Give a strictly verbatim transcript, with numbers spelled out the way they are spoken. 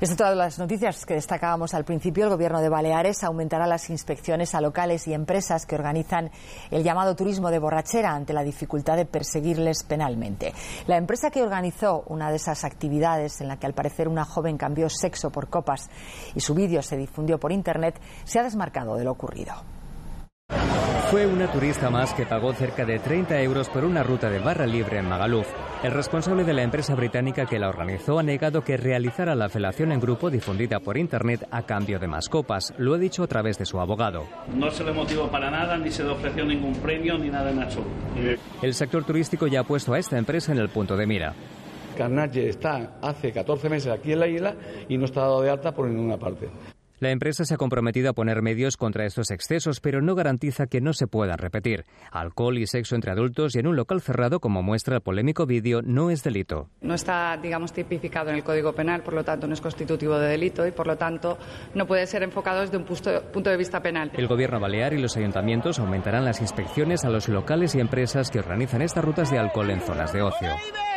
Desde todas las noticias que destacábamos al principio, el Gobierno de Baleares aumentará las inspecciones a locales y empresas que organizan el llamado turismo de borrachera ante la dificultad de perseguirles penalmente. La empresa que organizó una de esas actividades, en la que al parecer una joven cambió sexo por copas y su vídeo se difundió por Internet, se ha desmarcado de lo ocurrido. Fue una turista más que pagó cerca de treinta euros por una ruta de barra libre en Magaluf. El responsable de la empresa británica que la organizó ha negado que realizara la felación en grupo difundida por Internet a cambio de más copas. Lo ha dicho a través de su abogado. No se le motivó para nada, ni se le ofreció ningún premio, ni nada en absoluto. El sector turístico ya ha puesto a esta empresa en el punto de mira. Carnage está hace catorce meses aquí en la isla y no está dado de alta por ninguna parte. La empresa se ha comprometido a poner medios contra estos excesos, pero no garantiza que no se puedan repetir. Alcohol y sexo entre adultos y en un local cerrado, como muestra el polémico vídeo, no es delito. No está, digamos, tipificado en el Código Penal, por lo tanto no es constitutivo de delito y, por lo tanto, no puede ser enfocado desde un punto de vista penal. El Gobierno balear y los ayuntamientos aumentarán las inspecciones a los locales y empresas que organizan estas rutas de alcohol en zonas de ocio.